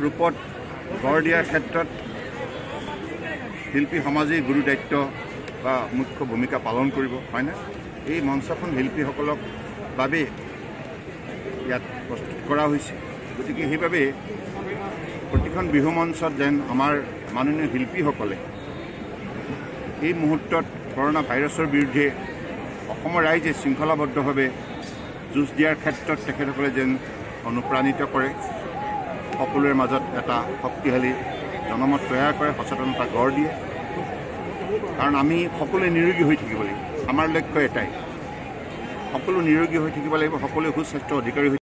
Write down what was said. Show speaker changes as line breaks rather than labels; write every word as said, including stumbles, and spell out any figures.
ৰূপত গঢ় দিয়াৰ ক্ষেত্ৰত শিল্পী সমাজেই গুৰু দায়িত্ব বা মুখ্য ভূমিকা পালন কৰিব হয়নে এই মঞ্চখন শিল্পীসকলক বাবে ইয়াত প্ৰস্তুত কৰা হৈছে গতিকে সেইবাবে প্ৰতিখন বিহু মঞ্চত যেন আমাৰ মাননীয় শিল্পীসকলে এই মুহূৰ্তত কৰোনা ভাইৰাছৰ বিৰুদ্ধে অসমৰ ৰাইজে শৃংখলাবদ্ধভাৱে যুঁজ দিয়াৰ ক্ষেত্ৰত তেখেতসকলে যেন অনুপ্ৰাণিত কৰে সকলোৰে মাজত এটা শক্তিশালী জনমত তৈয়াৰ কৰে সচেতনতা গঢ় দিয়ে কাৰণ আমি সকলোৱে নিৰোগী হৈ থাকিব লাগিব আমাৰ লক্ষ্য এটাই সকলো নিৰোগী হৈ থাকিব লাগিব সকলোৱে সুস্বাস্থ্য অধিকাৰী